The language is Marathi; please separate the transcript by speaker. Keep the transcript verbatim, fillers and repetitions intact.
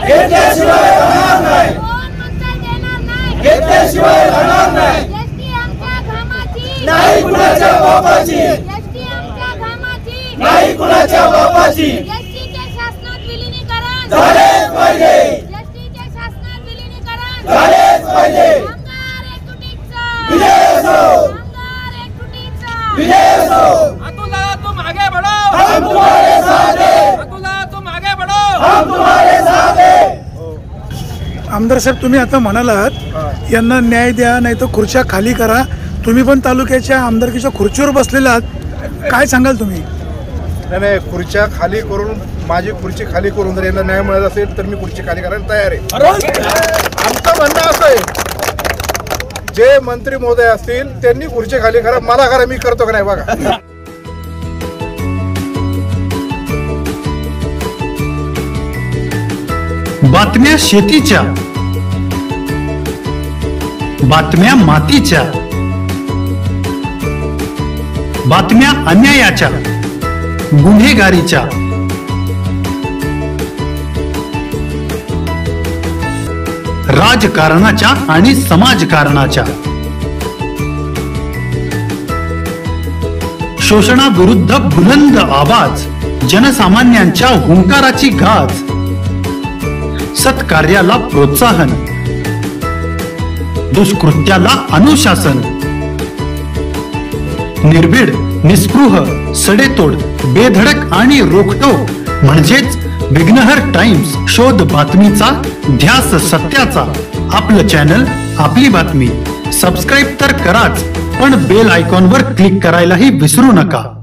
Speaker 1: घेतल्याशिवाय राहणार नाही, घेतल्याशिवाय राहणार नाही, नाही कुणाच्या बापाची, नाही कुणाच्या बापाची झालेच पाहिजे, झालेच पाहिजे। विजय असो, विजय असो।
Speaker 2: अतुला तुम आगे बढ़ो,
Speaker 1: हम तुम्हारे साथ हैं,
Speaker 2: अतुला तुम आगे बढ़ो,
Speaker 1: हम तुम्हारे साथ हैं।
Speaker 3: आमदार साहेब, तुम्ही आता म्हणालात यांना न्याय द्या, नाही तर खुर्च्या खाली करा। तुम्ही पण तालुक्याच्या आमदारकीच्या खुर्चीवर बसलेला आहात, काय सांगाल तुम्ही?
Speaker 4: नाही नाही, खुर्च्या खाली करून, माझी खुर्ची खाली करून जर यांना न्याय मिळत असेल तर मी खुर्ची खाली करायला तयार आहे। आमचं म्हणणं असं आहे, जे मंत्री महोदय असतील त्यांनी खुर्ची खाली करा, मला करा, मी करतो का नाही बघा।
Speaker 5: बातम्या शेतीच्या, बातम्या मातीच्या, बातम्या अन्यायाच्या, गुन्हेगारीच्या, राजकारणाच्या आणि समाजकारणाच्या, शोषणाविरुद्ध बुलंद आवाज, जनसामान्यांच्या हुंकाराची गाज, सत्कार्याला प्रोत्साहन, दुष्कृत्याला अनुशासन, निर्भीड, निस्पृह, सडेतोड, बेधडक आणि रोखटोक म्हणजेच विघ्नहर टाइम्स, शोध बातमीचा, ध्यास सत्याचा। आपलं चॅनल, आपली बातमी। सबस्क्राईब तर कराच, पण बेल आयकॉनवर क्लिक करायलाही विसरू नका।